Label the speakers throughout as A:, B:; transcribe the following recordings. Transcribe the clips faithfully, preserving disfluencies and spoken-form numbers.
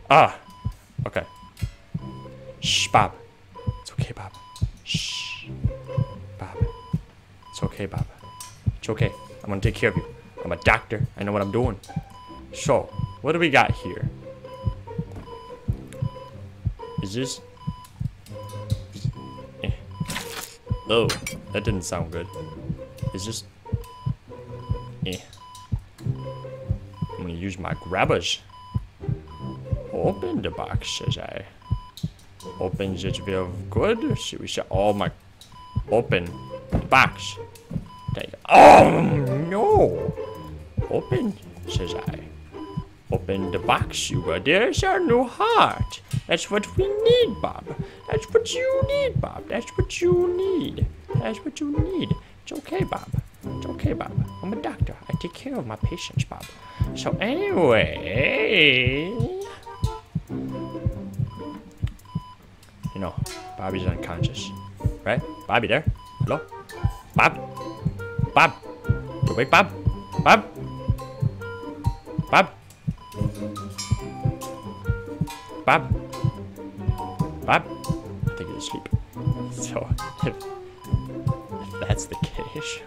A: Ah. Okay. Shh, Bob. It's okay, Bob. Shh. Bob. It's okay, Bob. It's okay. I'm gonna take care of you. I'm a doctor. I know what I'm doing. So, what do we got here? Is this... Eh. Oh, that didn't sound good. Is this... Eh. I'm gonna use my grabbers. Open the box, says I. Opens it very good. See, we shall all my... Open the box. Oh, no. Open, says I. Open the box, you are. There's our new heart. That's what we need, Bob. That's what you need, Bob. That's what you need. That's what you need. It's okay, Bob. It's okay, Bob. I'm a doctor. I take care of my patients, Bob. So anyway... You know, Bobby's unconscious. Right? Bobby there? Hello? Bob? Bob? You awake, Bob? Bob? Bob? Bob? Bob? I think he's asleep. So, if, if that's the case...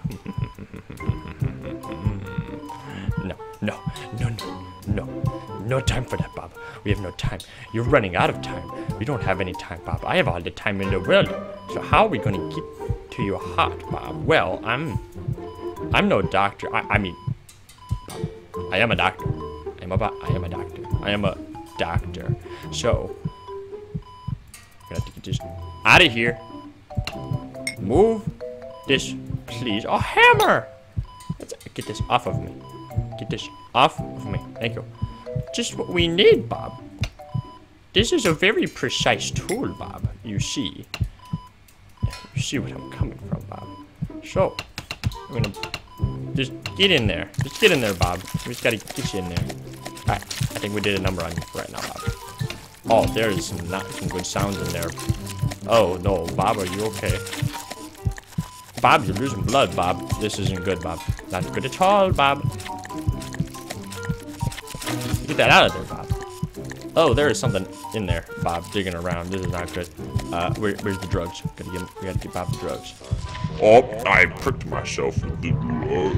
A: no, no, no, no, no. No time for that, Bob. We have no time. You're running out of time. We don't have any time, Bob. I have all the time in the world. So how are we going to get to your heart, Bob? Well, I'm... I'm no doctor. I, I mean... Bob, I am a doctor. I am a, I am a doctor. I am a doctor. So... I'm gonna have to get this out of here. Move this, please. Oh, hammer! Let's get this off of me. Get this off of me. Thank you. Just what we need, Bob. This is a very precise tool, Bob. You see. You see what I'm coming from, Bob. So, I'm gonna just get in there. Just get in there, Bob. We just gotta get you in there. Alright, I think we did a number on you right now, Bob. Oh, there is some not some good sounds in there. Oh no, Bob, are you okay? Bob, you're losing blood, Bob. This isn't good, Bob. Not good at all, Bob. Get that out of there, Bob. Oh, there is something in there, Bob, digging around. This is not good. Uh, where, where's the drugs? Gotta get, we gotta get Bob the drugs.
B: Oh, I pricked myself with the drug.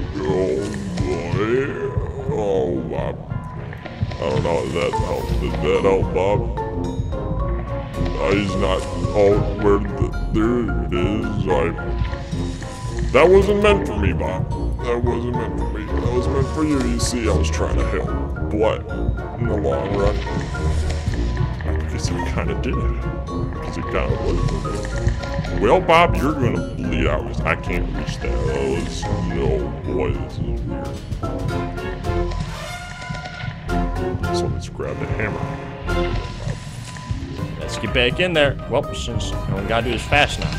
B: Oh, boy. Oh, Bob. I don't know if that helped. Did that help, Bob? Uh, he's not. Oh, where the. There it is. I. That wasn't meant for me, Bob. That wasn't meant for me. That was meant for you. You see, I was trying to help. But, in the long run, I guess I kind of did. Because it kind of was. Well, Bob, you're going to bleed out because I can't reach that. Oh, it's, oh, boy, this is weird. So let's grab the hammer.
A: Let's get back in there. Well, since you know, we gotta do this fast now.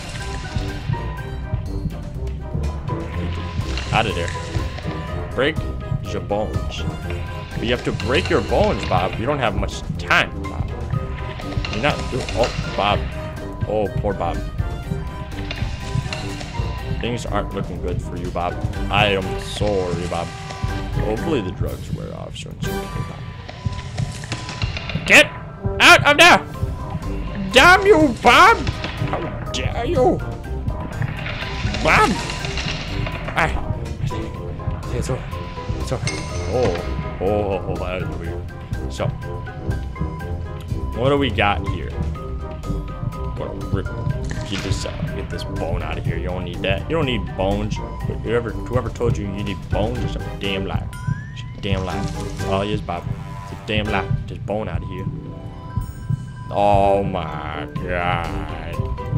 A: Out of there. Break your bones. But you have to break your bones, Bob. You don't have much time, Bob. You're not. Oh, Bob. Oh, poor Bob. Things aren't looking good for you, Bob. I am sorry, Bob. Hopefully the drugs wear off soon. It's okay, Bob. Get out of there! Damn you, Bob! How dare you? Bob! Ah, it's over. It's over. Oh, oh, oh, that is weird. So, what do we got here? Well, rip, get this, uh, get this bone out of here. You don't need that. You don't need bones. Whoever, whoever told you you need bones is a damn lie. It's a damn lie. Oh, yes, Bob. Damn lie. Just bone out of here. Oh my god.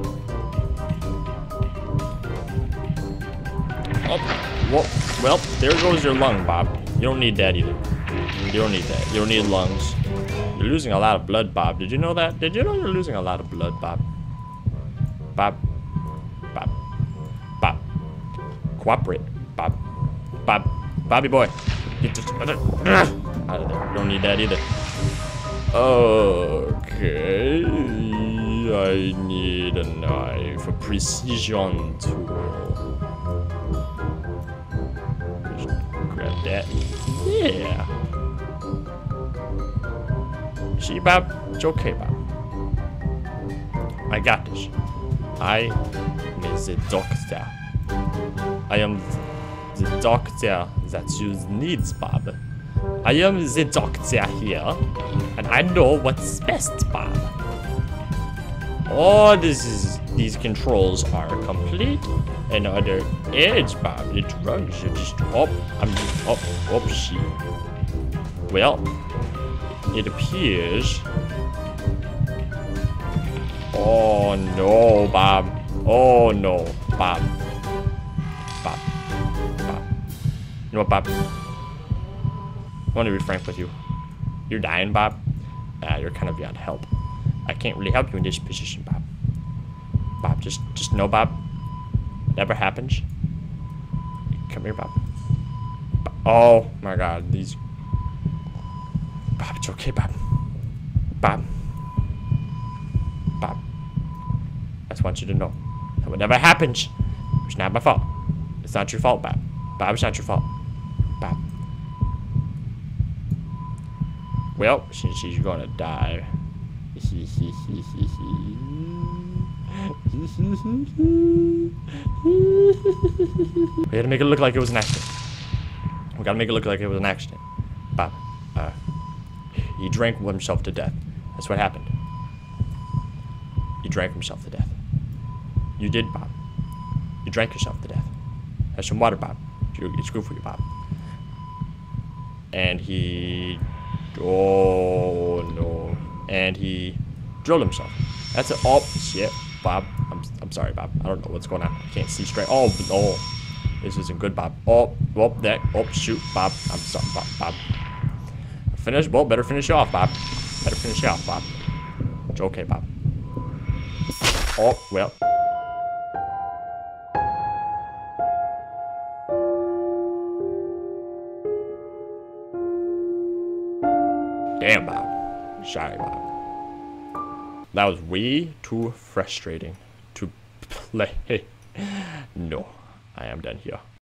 A: Oh, well, well, there goes your lung, Bob. You don't need that either. You don't need that. You don't need lungs. You're losing a lot of blood, Bob. Did you know that? Did you know you're losing a lot of blood, Bob? Bob. Bob. Bob. Cooperate, Bob. Bob. Bobby boy. Get this out of there. You don't need that either. Okay. I need a knife. A precision tool. Just grab that. Yeah. See, Bob? It's okay, Bob. I got this. I am the doctor. I am the doctor that you need, Bob. I am the doctor here, and I know what's best, Bob. Oh, this is these controls are complete and other edge, Bob. It runs. You just up. I'm just up. Up, shit. Well, it appears. Oh no, Bob. Oh no, Bob. Bob. Bob. You know what, Bob? I want to be frank with you. You're dying, Bob. Uh, you're kind of beyond help. I can't really help you in this position, Bob. Bob, just just know, Bob. Whatever happens. Come here, Bob. Bob. Oh my God, these. Bob, it's okay, Bob. Bob. Bob. I just want you to know that whatever happens, it's not my fault. It's not your fault, Bob. Bob, it's not your fault. Bob. Well, since he's gonna die. We gotta make it look like it was an accident. We gotta make it look like it was an accident. Bob, uh, he drank himself to death. That's what happened. He drank himself to death. You did, Bob. You drank yourself to death. Have some water, Bob. It's good for you, Bob. And he... Oh, no. And he drilled himself. That's it. Oh, shit. Bob. I'm, I'm sorry, Bob. I don't know what's going on. I can't see straight. Oh, oh. This isn't good, Bob. Oh, oh, that. Oh, shoot, Bob. I'm sorry, Bob. Bob. Finish. Well, better finish off, Bob. Better finish off, Bob. It's okay, Bob. Oh, well. Damn, Bob. Sorry, Bob. That was way too frustrating to play. No, I am done here.